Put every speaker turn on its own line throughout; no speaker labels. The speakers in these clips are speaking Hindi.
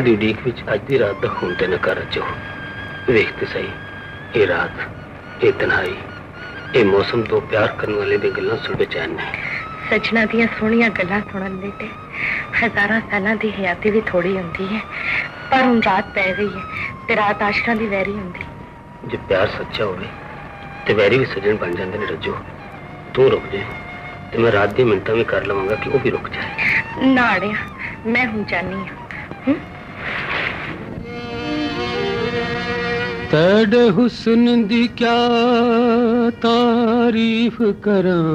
दी उड़ीक विच अज दी रात दा खून ते नकार रजो। वेखते सही, ये रात, ये तन्हाई, ये मौसम दो प्यार करने वाले दी गल्लां सुन बेचैन ने।
सजना दियां सोहणियां गल्लां सुनन दे ते हजारां सालां दी हयाती भी थोड़ी हुंदी है, पर हुण रात पै गई है ते रात आशिकां दी वैरी हुंदी।
जे प्यार सच्चा होवे ते वैरी भी सजन बन जांदे ने रजो। तू रुक जाए ते मैं रात दी मिनटां भी कर लवांगा कि वो भी रुक जाए।
ना अड़िया, मैं हुण जानी हां।
तेरे हुस्न दी क्या तारीफ करां,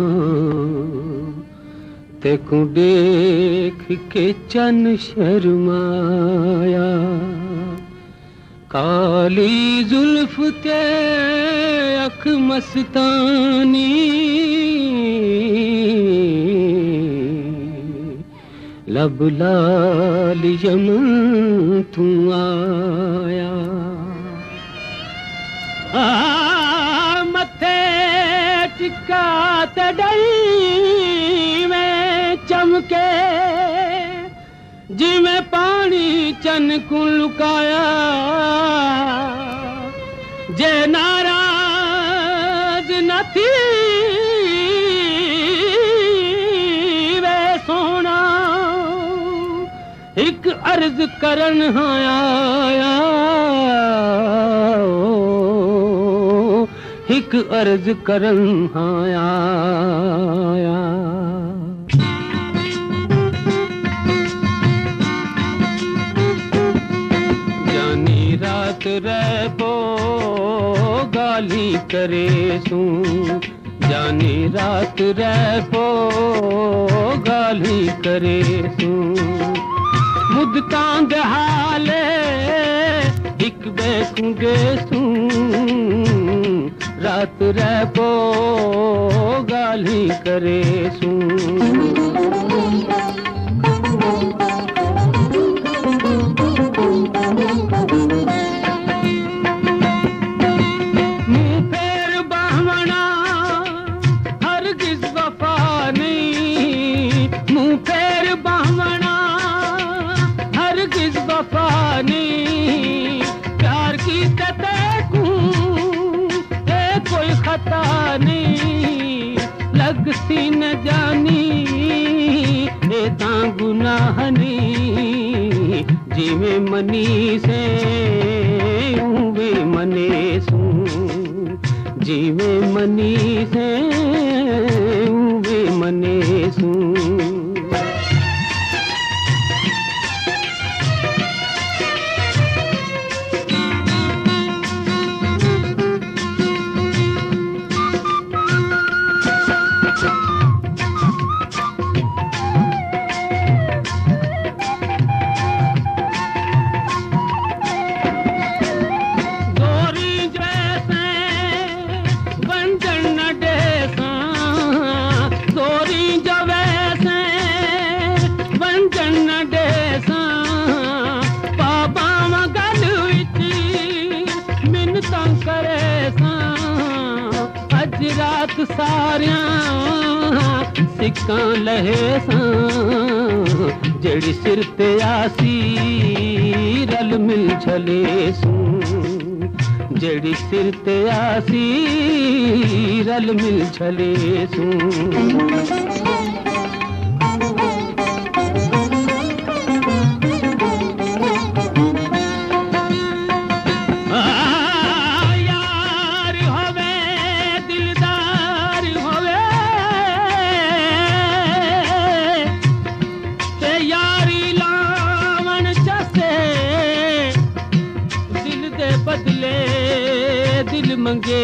तेकू देख के चन शर्माया। काली जुल्फ ते अख मस्तानी, लब लाल यमन तू आया। मथे टिका ते डई में चमके, जिमें पानी चन को लुकाया। जे नाराज न थी वे सोना, एक अर्ज करन आया। एक अर्ज करन आया। जानी रात रहो गाली करे सू, जानी रात रहो गाली करे सू। मुद्दां दे हाले एक बेखुंगे सू, रात रहो गाली करे सू। मुंह फेर बाहमना हरगिज़ वफा नहीं, मुंह फेर बाहमना हरगिज़ वफा नहीं। प्यार की ततेकू कोई खता नहीं, लगती न जानी एदा गुनाह नहीं। जिमें मनी से उवे मने सू, जिमें मनी से उवे मने सू। सारियां सिक्कां लहे सां, जड़ी सिर ते आसी रल मिल छले सू। जड़ी सिर ते आसी रल मिल छले सू। मंगे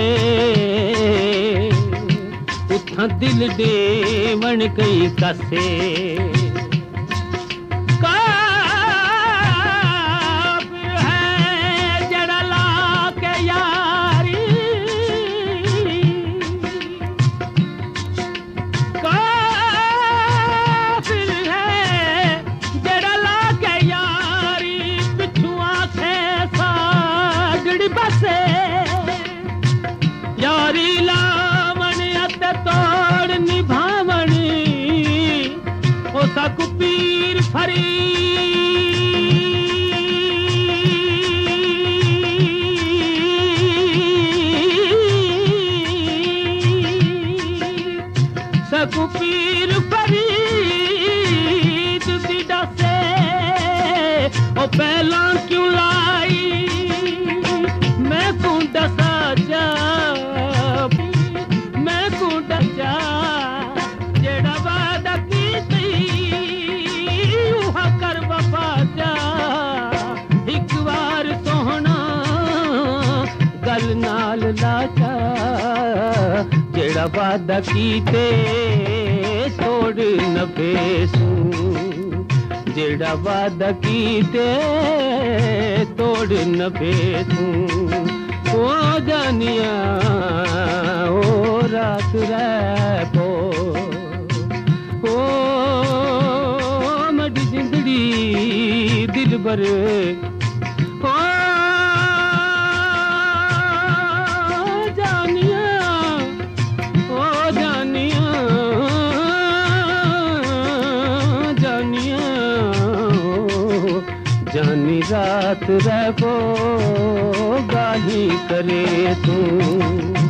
उथा दिल देवण कई कसे। काफिर है जड़ा ला के यारी, काफिर है जड़ा ला के यारी। पिछुआ थे सागड़ी बसे, यारी लावण अत तोड़ निभावणी। ओ सब पहला क्यों लाई मैं को दसा जा मैं को दसा जेड़ा वादा कीती उह कर वफा जा एक बार सोहना गल नाल लाचा जेड़ा वादा कीते तोड़ न फेसू जेड़ा वादा कीते तोड़ न फेसू ओ जानिया ओ रात रह पो ओ मडी जिंदड़ी दिल भर ओ जानिया ओ जानिया जानिया जानी रात रहो गाली करे तू